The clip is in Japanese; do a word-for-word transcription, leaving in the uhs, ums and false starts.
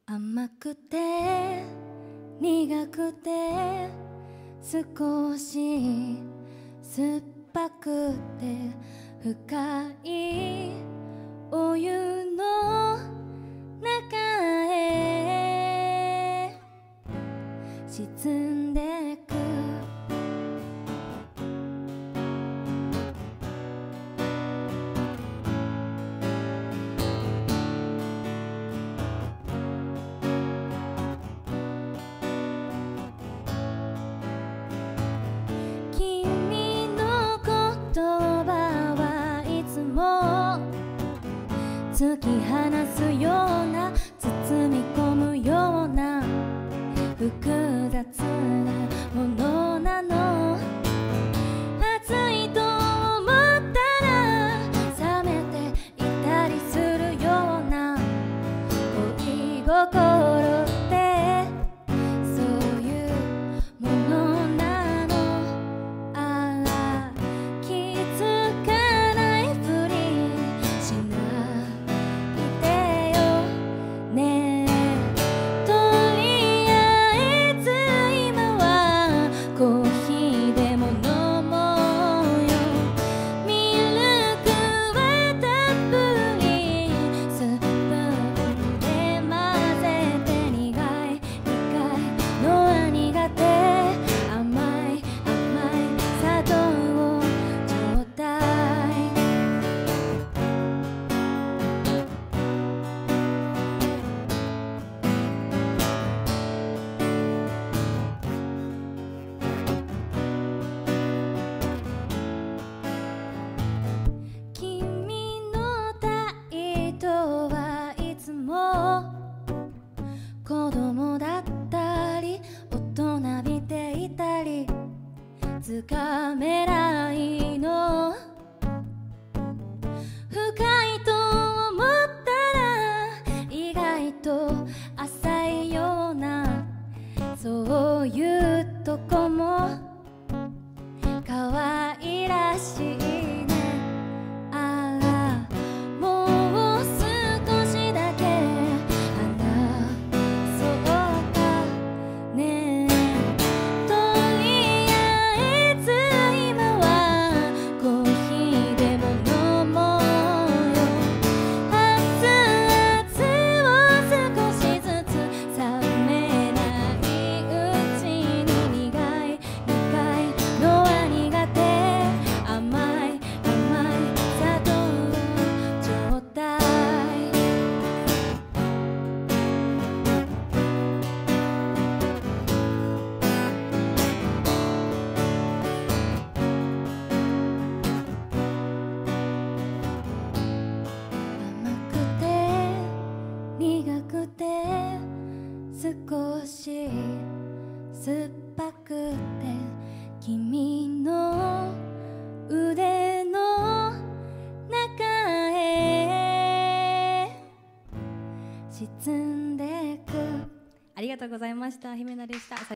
甘くて苦くて少し酸っぱくて深いお湯の中へ沈んでく突き放すような包み込むような複雑なものなの熱いと思ったら冷めていたりするような恋心ってそういうものなのあら気づかないふりしない子供だったり大人びていたりつかめないの深いと思ったら意外と浅いようなそういうとこも可愛らしい少し酸っぱくて君の腕の中へ沈んでく。ありがとうございました。姫菜でした。